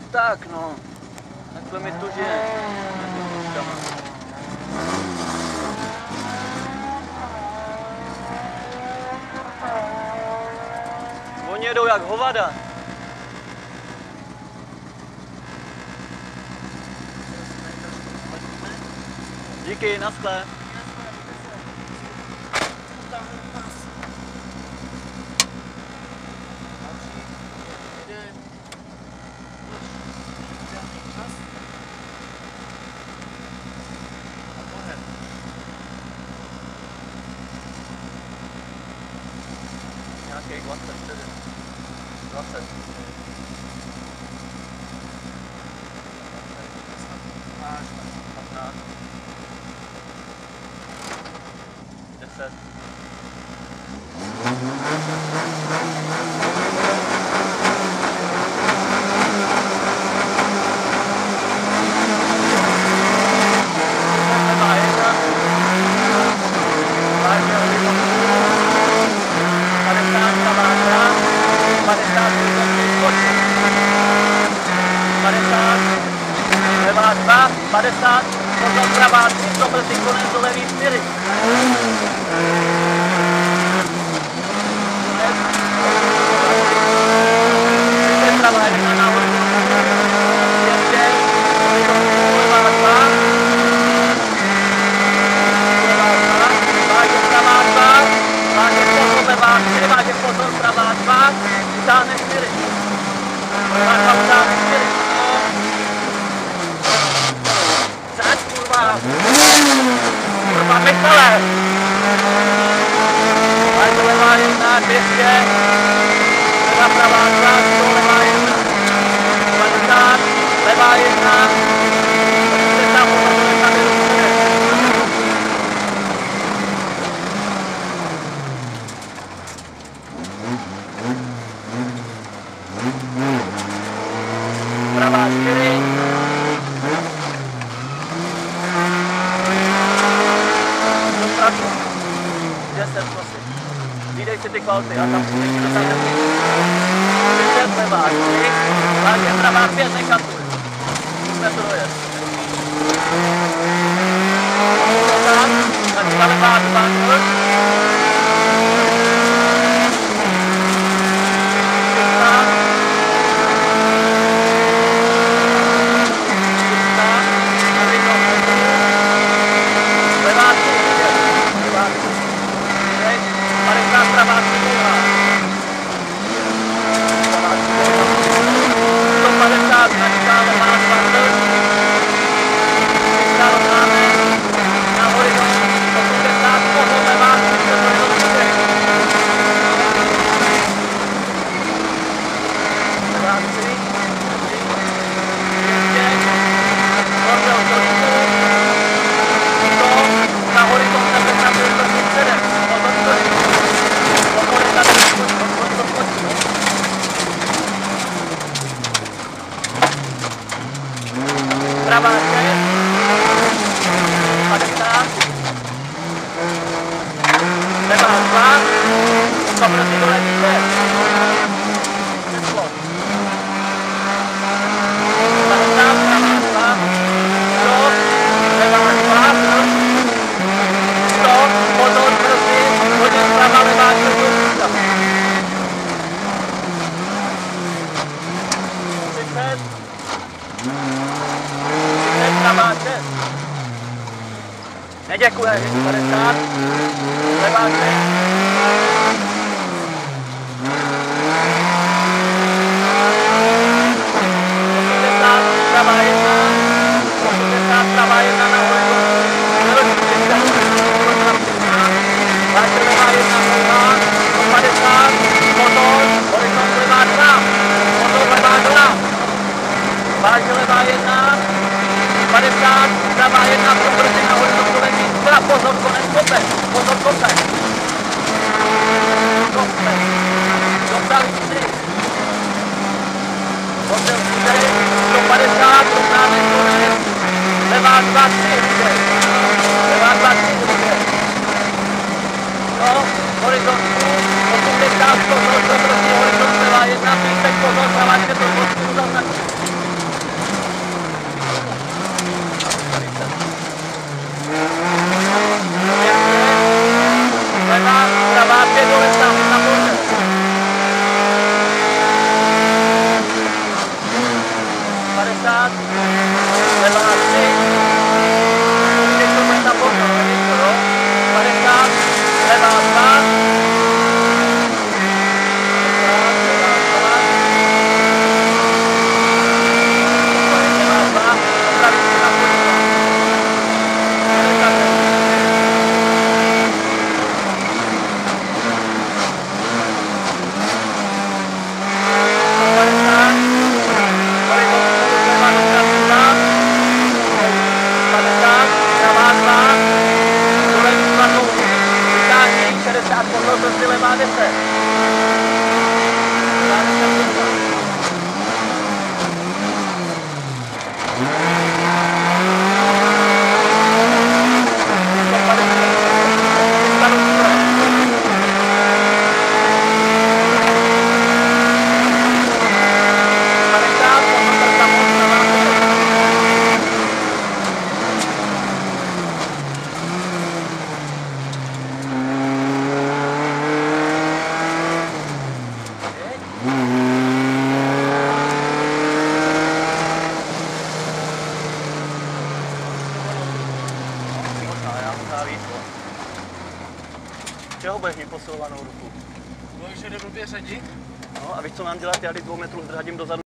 tak, no. Takhle mi to žije. Oni jedou jak hovada. Díky, naschle. Nějakých 24. 20. 15. 10. Levá 2, 50, potom pravá 3, probrty konec do levý 4. Pravá 1 nahoru. Ještě, levá 2. Levá 2, vážně pravá 2, vážně pozor levá 3, vážně pozor pravá 2, utáhne 4. Levá 2 utáhne 4. Kurva Michale! Máš to levá 1, 200, levá pravá 2, 100, levá 1, 50, levá 1, 40 tam, pravá 4, výdej si ty kvality a tam ještě dosáhne 30 levá 3, vážně pravá 5, nekatuj. Musíme to dojet. Tak levá 2, 0. Pravá 6, 50, levá 2, probrty do levý 5, přeslo, 50, pravá 2, 100, levá 2, 100, pozor, brzy, hodně zprava, levá 4, 30, pravá 6. Neděkuje, 50, levá 6. 80, pravá 1, 80, pravá 1 nahoru. Vážně levá 1, 50, pozor, horizont levá 2, pozor levá 2. Vážně levá 1, 50, pravá 1, probrty na horizontu levý 2, pozor, konec kope, pozor kope. Čeho budeš mít posilovanou ruku? No, že jde blbě řadit? No a víš, co mám dělat? Já když 2 metrů zdržím dozadu.